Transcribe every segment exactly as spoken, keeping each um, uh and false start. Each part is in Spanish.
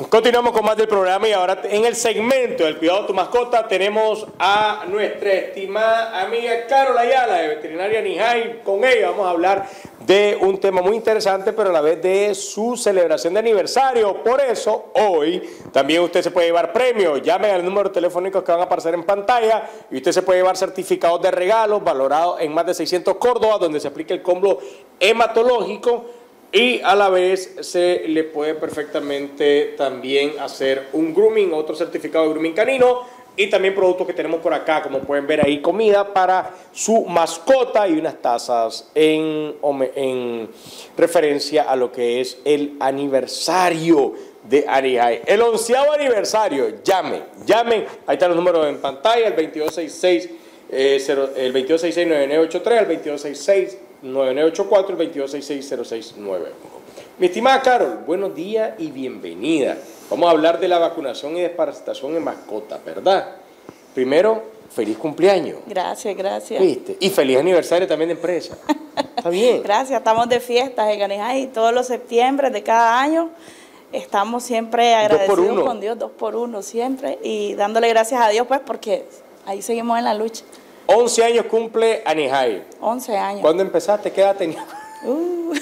Continuamos con más del programa y ahora en el segmento del cuidado de tu mascota tenemos a nuestra estimada amiga Carol Ayala de Veterinaria Nijay. Con ella vamos a hablar de un tema muy interesante, pero a la vez de su celebración de aniversario. Por eso hoy también usted se puede llevar premios. Llamen al número telefónico que van a aparecer en pantalla y usted se puede llevar certificados de regalos valorados en más de seiscientos córdobas, donde se aplica el combo hematológico. Y a la vez se le puede perfectamente también hacer un grooming, otro certificado de grooming canino y también productos que tenemos por acá, como pueden ver ahí, comida para su mascota y unas tazas en, en referencia a lo que es el aniversario de Nijay. El onceavo aniversario, llamen, llamen, ahí están los números en pantalla, el veintidós sesenta y seis, eh, el veintidós sesenta y seis, nueve nueve ocho tres, el veintidós sesenta y seis, nueve nueve ocho cuatro, el veintidós sesenta y seis, cero seis nueve uno. Mi estimada Carol, buenos días y bienvenida. Vamos a hablar de la vacunación y desparasitación en mascotas, ¿verdad? Primero, feliz cumpleaños. Gracias, gracias. ¿Viste? Y feliz aniversario también de empresa. Está bien. Gracias, estamos de fiestas en Nijay todos los septiembre de cada año. Estamos siempre agradecidos con Dios, dos por uno siempre, y dándole gracias a Dios pues porque ahí seguimos en la lucha. once años cumple Nijay. once años. ¿Cuándo empezaste? ¿Qué edad tenías? Uh.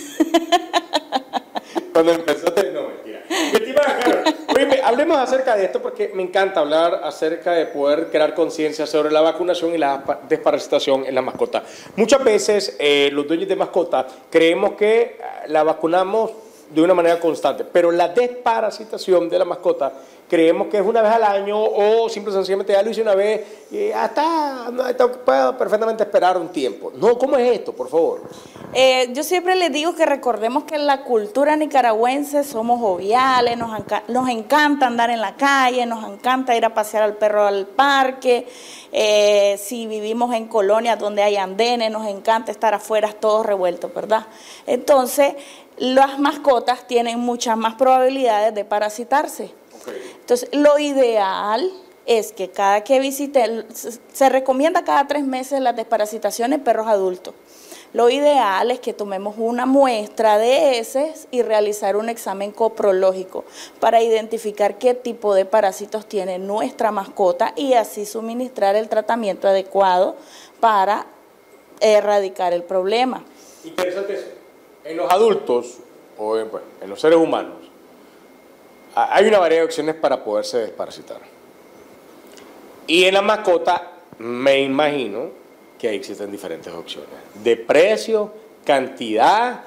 Cuando empezaste, no, mentira. Mi estimada Carol, oye, hablemos acerca de esto porque me encanta hablar acerca de poder crear conciencia sobre la vacunación y la desparasitación en la mascota. Muchas veces eh, los dueños de mascotas creemos que la vacunamos de una manera constante, pero la desparasitación de la mascota creemos que es una vez al año o simple y sencillamente ya lo hice una vez y hasta no, puedo perfectamente esperar un tiempo. No, ¿cómo es esto, por favor? Eh, yo siempre les digo que recordemos que en la cultura nicaragüense somos joviales, nos, nos encanta andar en la calle, nos encanta ir a pasear al perro al parque, eh, si vivimos en colonias donde hay andenes, nos encanta estar afuera todos revueltos, ¿verdad? Entonces, las mascotas tienen muchas más probabilidades de parasitarse. Okay. Entonces, lo ideal es que cada que visite, se recomienda cada tres meses las desparasitaciones de perros adultos. Lo ideal es que tomemos una muestra de heces y realizar un examen coprológico para identificar qué tipo de parásitos tiene nuestra mascota y así suministrar el tratamiento adecuado para erradicar el problema. Interesante eso. En los adultos o en, pues, en los seres humanos hay una variedad de opciones para poderse desparasitar. Y en la mascota me imagino que existen diferentes opciones de precio, cantidad,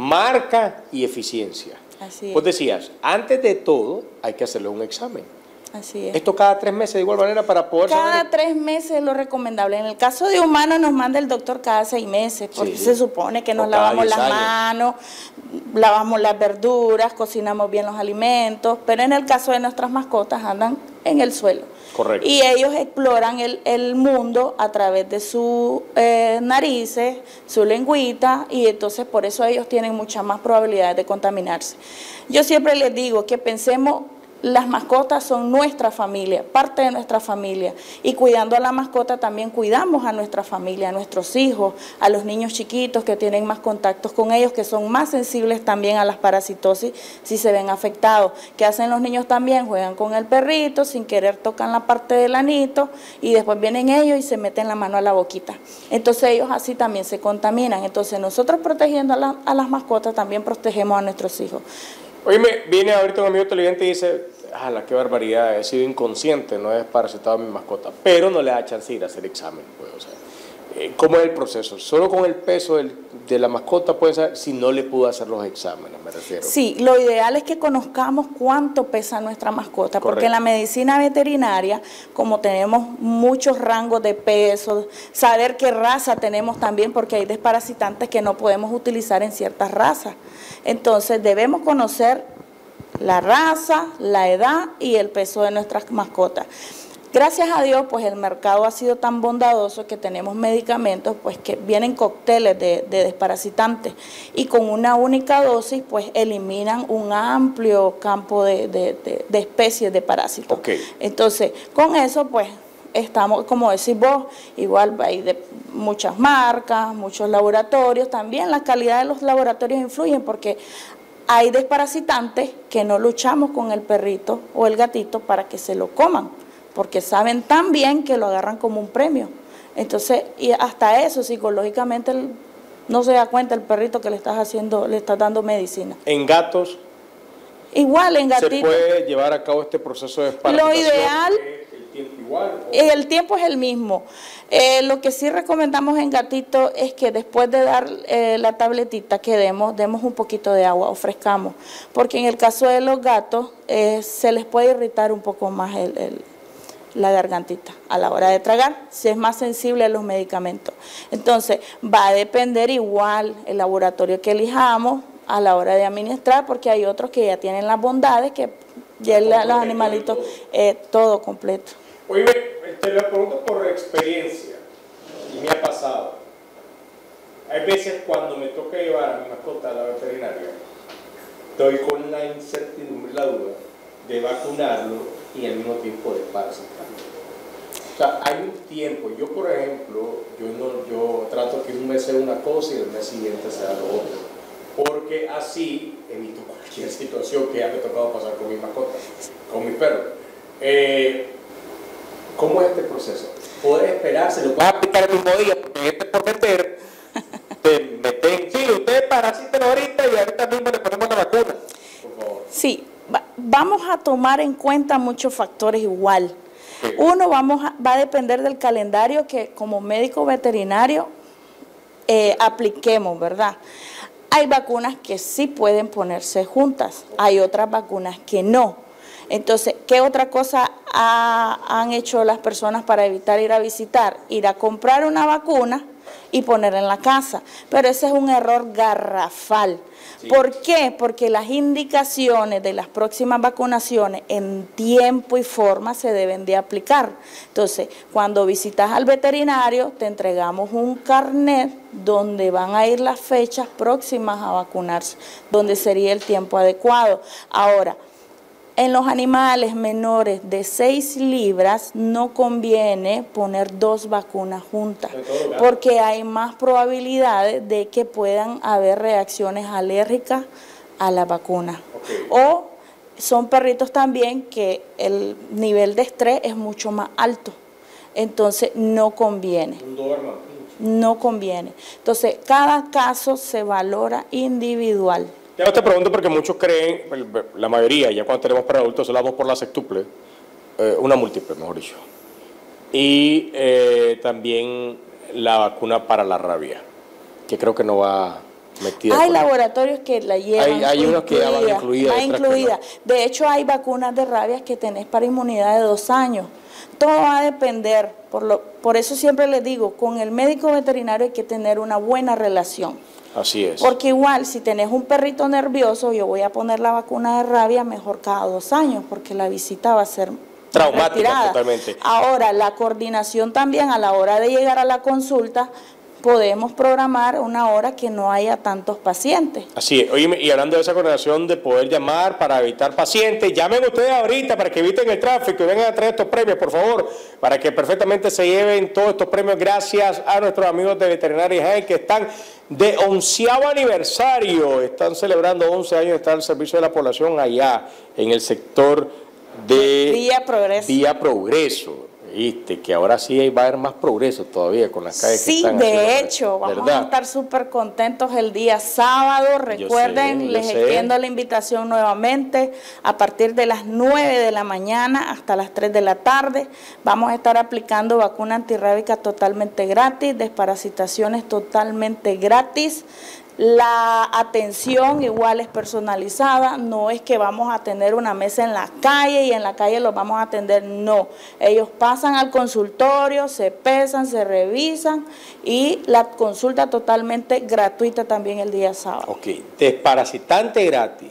marca y eficiencia. Así es. Vos decías, antes de todo hay que hacerle un examen. Así es. Esto cada tres meses de igual manera para poder cada saber... tres meses es lo recomendable. En el caso de humanos nos manda el doctor cada seis meses, porque sí, se supone que nos lavamos las años. manos, lavamos las verduras, cocinamos bien los alimentos, pero en el caso de nuestras mascotas andan en el suelo. Correcto. Y ellos exploran el, el mundo a través de sus eh, narices, su lengüita, y entonces por eso ellos tienen muchas más probabilidades de contaminarse. Yo siempre les digo que pensemos, las mascotas son nuestra familia, parte de nuestra familia, y cuidando a la mascota también cuidamos a nuestra familia, a nuestros hijos, a los niños chiquitos que tienen más contactos con ellos, que son más sensibles también a las parasitosis si se ven afectados. ¿Qué hacen los niños también? Juegan con el perrito, sin querer tocan la parte del anito y después vienen ellos y se meten la mano a la boquita. Entonces ellos así también se contaminan. Entonces nosotros protegiendo a, la, a las mascotas también protegemos a nuestros hijos. Oye, me viene ahorita un amigo televidente y dice, ¡ala, qué barbaridad! He sido inconsciente, no he desparasitado a mi mascota, pero no le da chance de ir a hacer examen. Pues, o sea, eh, ¿cómo es el proceso? Solo con el peso del, de la mascota pueden saber si no le pudo hacer los exámenes, me refiero. Sí, lo ideal es que conozcamos cuánto pesa nuestra mascota, Correcto. Porque en la medicina veterinaria, como tenemos muchos rangos de peso, saber qué raza tenemos también, porque hay desparasitantes que no podemos utilizar en ciertas razas. Entonces debemos conocer la raza, la edad y el peso de nuestras mascotas. Gracias a Dios, pues el mercado ha sido tan bondadoso que tenemos medicamentos pues que vienen cócteles de, de desparasitantes y con una única dosis pues eliminan un amplio campo de, de, de, de especies de parásitos. Okay. Entonces, con eso pues estamos, como decís vos, igual hay de muchas marcas, muchos laboratorios, también la calidad de los laboratorios influyen porque hay desparasitantes que no luchamos con el perrito o el gatito para que se lo coman, porque saben tan bien que lo agarran como un premio. Entonces, y hasta eso psicológicamente el, no se da cuenta el perrito que le estás haciendo, le estás dando medicina. En gatos, igual en gatitos. ¿se puede llevar a cabo este proceso de desparasitación? Lo ideal, ¿El tiempo igual? ¿O? El tiempo es el mismo. Eh, lo que sí recomendamos en gatito es que después de dar eh, la tabletita que demos, demos un poquito de agua, ofrezcamos, porque en el caso de los gatos eh, se les puede irritar un poco más el, el la gargantita a la hora de tragar, si es más sensible a los medicamentos. Entonces, va a depender igual el laboratorio que elijamos a la hora de administrar, porque hay otros que ya tienen las bondades, que ya los animalitos, eh, todo completo. Oye, te lo pregunto por experiencia, y me ha pasado. Hay veces cuando me toca llevar a mi mascota a la veterinaria, estoy con la incertidumbre, la duda de vacunarlo y al mismo tiempo de parasitarlo. O sea, hay un tiempo. Yo, por ejemplo, yo, no, yo trato que un mes sea una cosa y el mes siguiente sea lo otro, porque así evito cualquier situación que ya me ha tocado pasar con mi mascota, con mi perro. Eh, ¿Cómo es este proceso? ¿Puedes esperarse? ¿Lo puedes aplicar el mismo día? Porque este por meter, te meten, sí, ustedes parasítenlo ahorita y ahorita mismo le ponemos la vacuna, por favor. Sí. Vamos a tomar en cuenta muchos factores igual. Uno, vamos a, va a depender del calendario que como médico veterinario eh, apliquemos, ¿verdad? Hay vacunas que sí pueden ponerse juntas, hay otras vacunas que no. Entonces, ¿qué otra cosa ha, han hecho las personas para evitar ir a visitar? Ir a comprar una vacuna y ponerla en la casa. Pero ese es un error garrafal. Sí. ¿Por qué? Porque las indicaciones de las próximas vacunaciones en tiempo y forma se deben de aplicar. Entonces, cuando visitas al veterinario, te entregamos un carnet donde van a ir las fechas próximas a vacunarse, donde sería el tiempo adecuado. Ahora, en los animales menores de seis libras no conviene poner dos vacunas juntas, porque hay más probabilidades de que puedan haber reacciones alérgicas a la vacuna. Okay. O son perritos también que el nivel de estrés es mucho más alto, entonces no conviene. No conviene. Entonces, cada caso se valora individual. Ya te pregunto porque muchos creen, la mayoría, ya cuando tenemos para adultos, hablamos por la sextuple, eh, una múltiple, mejor dicho. Y eh, también la vacuna para la rabia, que creo que no va metida. Hay laboratorios que la llevan. Hay, hay unos que ya van incluidas. Va incluida. No. De hecho, hay vacunas de rabia que tenés para inmunidad de dos años. Todo va a depender, por, lo, por eso siempre les digo, con el médico veterinario hay que tener una buena relación. Así es. Porque igual, si tenés un perrito nervioso, yo voy a poner la vacuna de rabia mejor cada dos años, porque la visita va a ser traumática retirada. Totalmente. Ahora, la coordinación también a la hora de llegar a la consulta, podemos programar una hora que no haya tantos pacientes. Así es. Oye, y hablando de esa coordinación de poder llamar para evitar pacientes, llamen ustedes ahorita para que eviten el tráfico y vengan a traer estos premios, por favor, para que perfectamente se lleven todos estos premios gracias a nuestros amigos de Veterinaria Jaén que están de onceavo aniversario, están celebrando once años de estar al servicio de la población allá en el sector de Vía Progreso. Vía Progreso. Viste, que ahora sí va a haber más progreso todavía con las calles sí, que están de haciendo, hecho, vamos ¿verdad? a estar súper contentos el día sábado. Recuerden, sé, les sé. extiendo la invitación nuevamente a partir de las nueve de la mañana hasta las tres de la tarde. Vamos a estar aplicando vacuna antirrábica totalmente gratis, desparasitaciones totalmente gratis. La atención igual es personalizada, no es que vamos a tener una mesa en la calle y en la calle los vamos a atender, no. Ellos pasan al consultorio, se pesan, se revisan y la consulta totalmente gratuita también el día sábado. Ok, desparasitante gratis,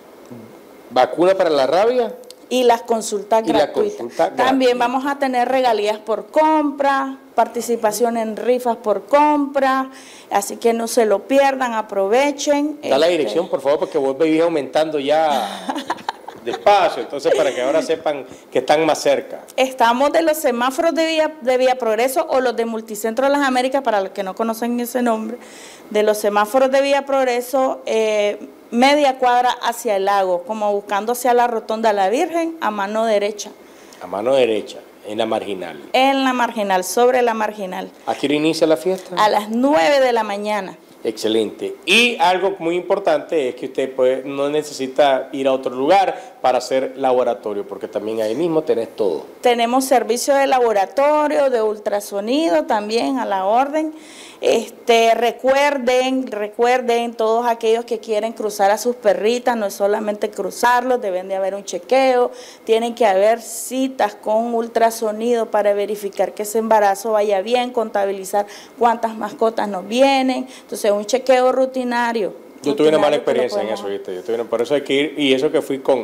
vacuna para la rabia. Y las consultas y gratuitas. La consulta También gratis. Vamos a tener regalías por compra, participación en rifas por compra, así que no se lo pierdan, aprovechen. Da la dirección, por favor, porque vos vivís aumentando ya despacio, entonces para que ahora sepan que están más cerca. Estamos de los semáforos de Vía, de Vía Progreso o los de Multicentro de las Américas, para los que no conocen ese nombre, de los semáforos de Vía Progreso, eh, media cuadra hacia el lago, como buscando hacia la Rotonda de la Virgen, a mano derecha. A mano derecha, en la marginal. En la marginal, sobre la marginal. ¿A qué hora inicia la fiesta? A las nueve de la mañana. Excelente. Y algo muy importante es que usted puede, no necesita ir a otro lugar para hacer laboratorio, porque también ahí mismo tenés todo. Tenemos servicio de laboratorio, de ultrasonido también a la orden. Este, recuerden, recuerden, todos aquellos que quieren cruzar a sus perritas, no es solamente cruzarlos, deben de haber un chequeo, tienen que haber citas con ultrasonido para verificar que ese embarazo vaya bien, contabilizar cuántas mascotas nos vienen, entonces un chequeo rutinario. Yo tuve una mala experiencia en eso, ¿viste? Yo tuve una, por eso hay que ir, y eso que fui con,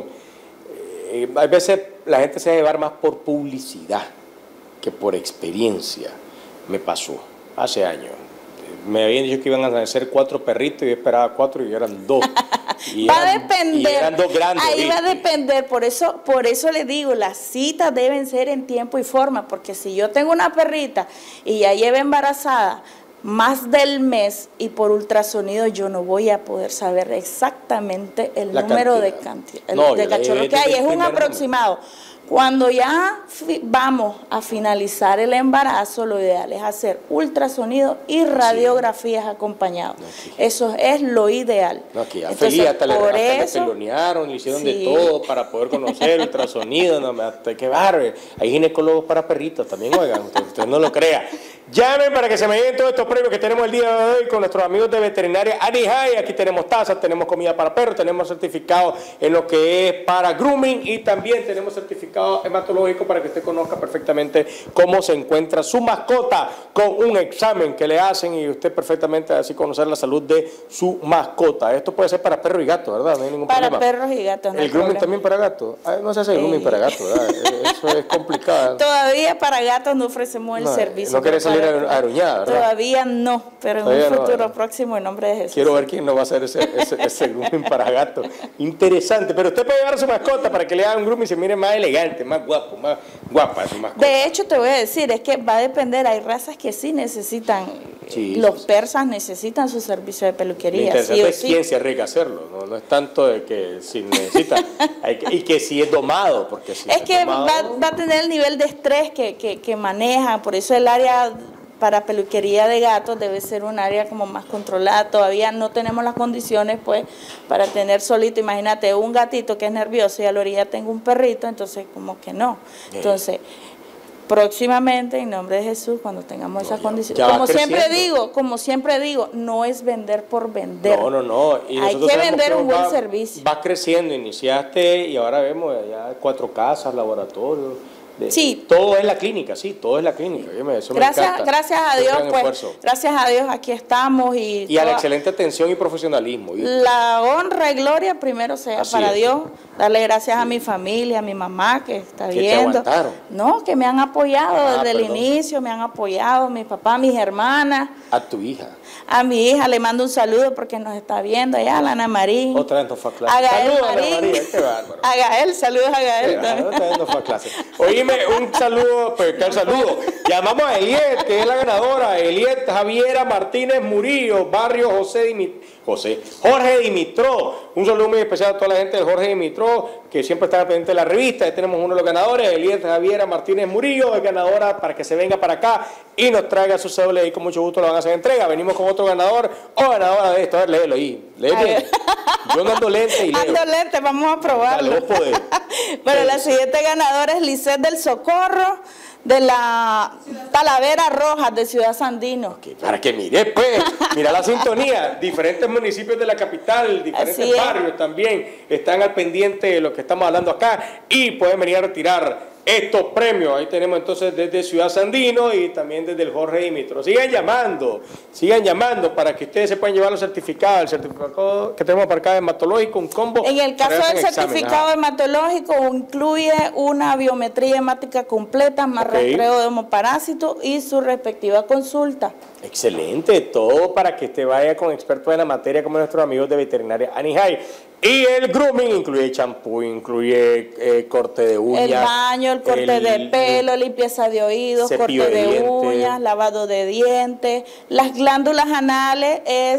eh, a veces la gente se va a llevar más por publicidad que por experiencia. Me pasó hace años. Me habían dicho que iban a nacer cuatro perritos y yo esperaba cuatro y eran dos. Y va eran, a depender, y eran dos grandes, ahí ¿viste? va a depender, por eso, por eso le digo, las citas deben ser en tiempo y forma, porque si yo tengo una perrita y ya lleva embarazada más del mes y por ultrasonido yo no voy a poder saber exactamente el La número cantidad. de, canti el, No, de cachorros que hay, es un aproximado. Número. Cuando ya vamos a finalizar el embarazo, lo ideal es hacer ultrasonido y radiografías sí. acompañados. Okay. Eso es lo ideal. No, aquí a Feliz hasta, le, hasta eso, le pelonearon, le hicieron sí. de todo para poder conocer el ultrasonido. No, hasta que barre. Hay ginecólogos para perritos también, oigan, usted, usted no lo crea. Llamen para que se me lleguen todos estos premios que tenemos el día de hoy con nuestros amigos de Veterinaria Anihai. Aquí tenemos tazas, tenemos comida para perros, tenemos certificado en lo que es para grooming y también tenemos certificado hematológico para que usted conozca perfectamente cómo se encuentra su mascota con un examen que le hacen y usted perfectamente así conocer la salud de su mascota. Esto puede ser para perros y gatos, ¿verdad? No hay ningún para problema. Para perros y gatos. No el grooming problema. También para gatos. Ah, no se hace el grooming eh. para gatos, ¿verdad? Eso es complicado. Todavía para gatos no ofrecemos el no, servicio. No querés salir aruñada, ¿verdad? Todavía no, pero Todavía en un futuro no, próximo en nombre de Jesús. Quiero ver quién no va a hacer ese, ese, ese grooming para gatos. Interesante, pero usted puede llevar a su mascota para que le haga un grooming y se mire más elegante, más guapo, más guapa su mascota. De hecho, te voy a decir, es que va a depender, hay razas que sí necesitan, sí, los sí, persas necesitan su servicio de peluquería. Interesante sí es sí. quién se arriesga a hacerlo, no, no es tanto de que si necesita, hay que, y que si es domado, porque si es es que domado, va, va a tener el nivel de estrés que, que, que maneja, por eso el área para peluquería de gatos debe ser un área como más controlada. Todavía no tenemos las condiciones pues para tener solito, imagínate un gatito que es nervioso y a la orilla tengo un perrito, entonces como que no. Entonces, próximamente, en nombre de Jesús, cuando tengamos no, esas condiciones, como siempre digo, como siempre digo, no es vender por vender. No, no, no. Y hay que vender un buen va, servicio. Va creciendo, iniciaste y ahora vemos ya cuatro casas, laboratorios. De, sí. Todo es la clínica, sí, todo es la clínica. Eso gracias, me gracias a Dios, pues, gracias a Dios aquí estamos. Y, y a la excelente atención y profesionalismo. ¿Viste? La honra y gloria primero sea Así para es. Dios. Darle gracias sí. a mi familia, a mi mamá que está ¿Que viendo. Te aguantaron? No, que me han apoyado ah, desde perdón. el inicio, me han apoyado, mi papá, mis hermanas. A tu hija. A mi hija le mando un saludo porque nos está viendo allá, a la Ana Marín. Otra vez no fue a clase. A Gael saludos Marín. a Ana María, qué bárbaro. A Gael, saludos a Gael. Qué también. Otra vez no fue a clase. Oíme, un saludo, pues, ¿qué saludo? Llamamos a Eliet, que es la ganadora. Eliet Javiera Martínez Murillo, barrio José Dimit José Jorge Dimitró. Un saludo muy especial a toda la gente de Jorge Dimitró, que siempre está pendiente de la revista. Ahí tenemos uno de los ganadores, Eliet Javiera Martínez Murillo, es ganadora para que se venga para acá y nos traiga su cédula y con mucho gusto lo van a hacer entrega. Venimos con otro ganador o ganadora de esto. A ver, léelo ahí. Léelo. Yo no ando lente y leo. Ando lente, vamos a probarlo. Dale, vos podés. Bueno, la siguiente ganadora es Lisette del Socorro, de la Talavera Roja de Ciudad Sandino. Okay, para que mire, pues, mira la sintonía. Diferentes municipios de la capital, diferentes barrios también están al pendiente de lo que estamos hablando acá y pueden venir a retirar estos premios. Ahí tenemos entonces desde Ciudad Sandino y también desde el Jorge Dimitro. Sigan llamando, sigan llamando para que ustedes se puedan llevar los certificados. El certificado que tenemos para acá de hematológico, un combo. En el caso del certificado hematológico incluye una biometría hemática completa, más okay. rastreo de homoparásitos y su respectiva consulta. Excelente, todo para que usted vaya con expertos en la materia como nuestros amigos de Veterinaria Anihai. Y el grooming incluye champú, incluye eh, corte de uñas. El baño, el corte el, de pelo, limpieza de oídos, corte de, de uñas, lavado de dientes. Las glándulas anales es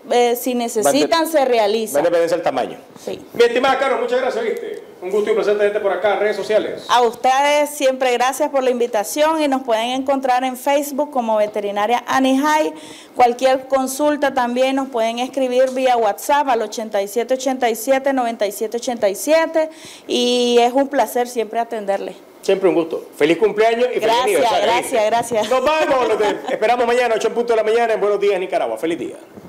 eh, si necesitan, se realiza. Va a depender del tamaño. Sí. Mi estimada Caro, muchas gracias, ¿viste? Un gusto y un placer tenerte por acá, redes sociales. A ustedes siempre gracias por la invitación y nos pueden encontrar en Facebook como Veterinaria Anijay. Cualquier consulta también nos pueden escribir vía WhatsApp al ochenta y siete ochenta y siete noventa y siete ochenta y siete y es un placer siempre atenderles. Siempre un gusto. Feliz cumpleaños y gracias, feliz aniversario. Gracias, gracias, gracias. Nos vamos. Esperamos mañana, ocho en punto de la mañana en Buenos Días, Nicaragua. Feliz día.